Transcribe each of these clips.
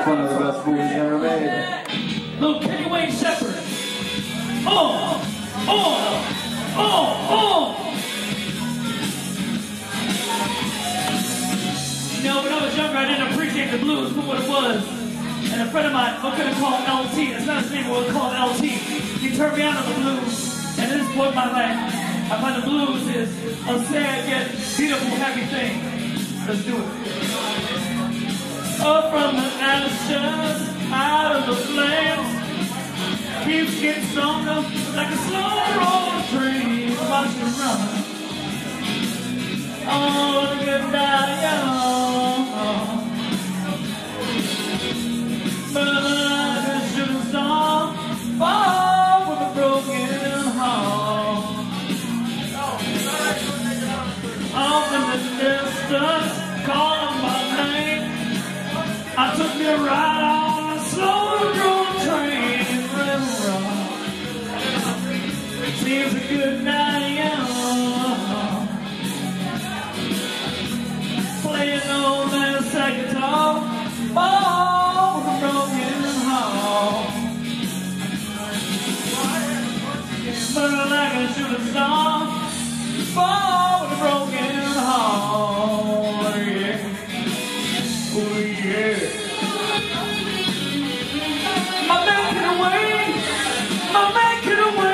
one of the best movies ever made. Little Kenny Wayne Shepherd. You know, when I was younger, I didn't appreciate the blues for what it was. And a friend of mine, we're going to call him LT. It's not his name, we'll call him LT. He turned me on to the blues, and it spoiled my life. I find the blues is a sad yet beautiful, happy thing. Let's do it. Up from the ashes, out of the flames, keeps getting stronger like a slow rolling train. Watch it run. Oh, get down, but I should have sung, fall with a broken heart. Off in the distance, calling my name. I took me a ride on a slow rolling train. Seems a good night, playing on that second guitar, fall with a broken heart. Burning like a shooting star, fall with a broken heart. Yeah, oh yeah. My man get away, my man get away.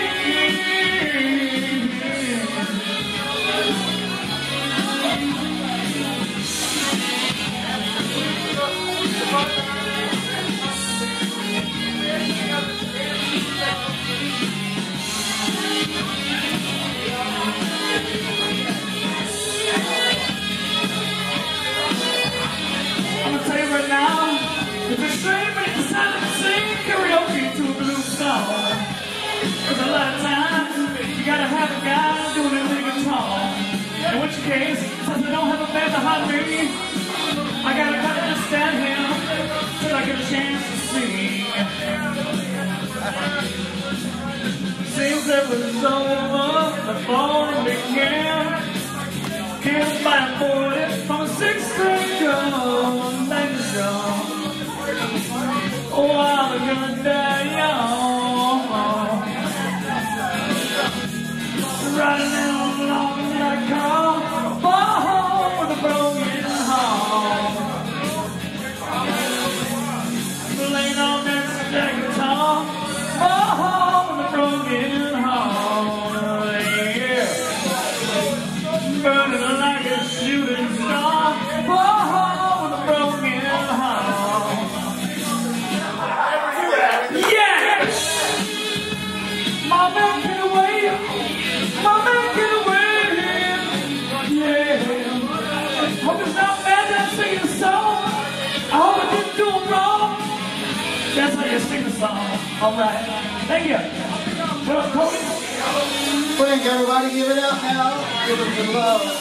I'm gonna tell you right now, if it's straight, but it's time to sing karaoke to a blues song. There's a lot of times you gotta have a guy doing it with a guitar. In which case, since I don't have a band behind me, I gotta kind of just stand here till I get a chance to sing. Seems it was over before it began. Killed by a bullet from a six-string gun. Thank you, John. Oh, I'm gonna die young. Riding down along in that car, far home with a broken heart. Laying on that guitar, far home with a broken heart. Yeah. Burning like a shooting star, far home with a broken heart. Yes! My man get away, my man get away. Yeah. Hope it's not bad that I'm singing a song. I hope I didn't do it wrong. That's how you sing the song. All right. Thank you. What up, Cody? Frank, everybody give it up now. Give it some love.